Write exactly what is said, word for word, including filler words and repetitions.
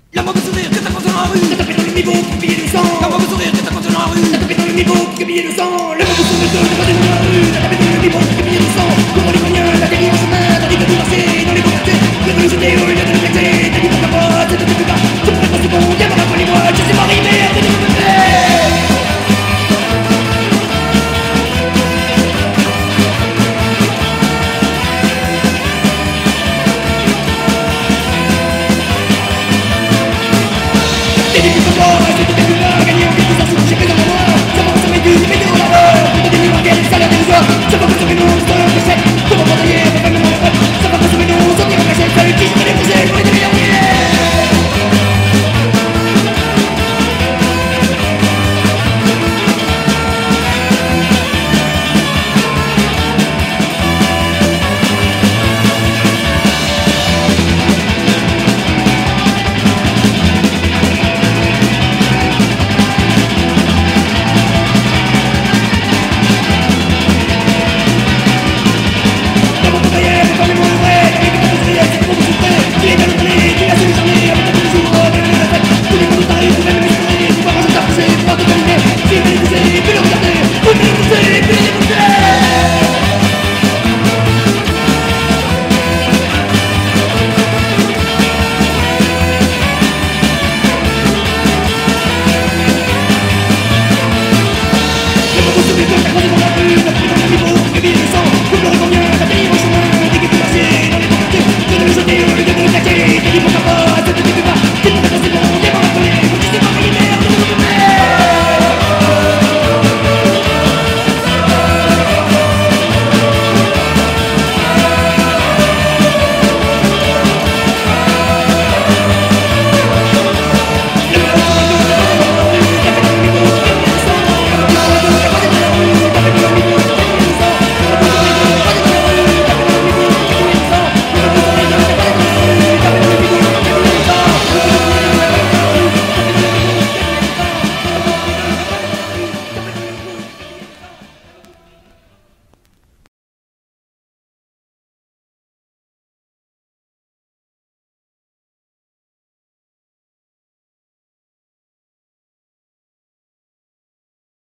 La mauvais sourire que t'as croisé dans la rue, t'as tapé dans le niveau qui pillait du sang. La mauvais sourire que t'as croisé dans la rue, t'as tapé dans le niveau qui pillait du sang. Le mauvais sourire que t'as croisé dans la rue, t'as tapé dans le niveau qui pillait du sang. Comment les moyens, la dérive en chemin, tandis que tu marchais dans les beaux quartiers, que tu jetais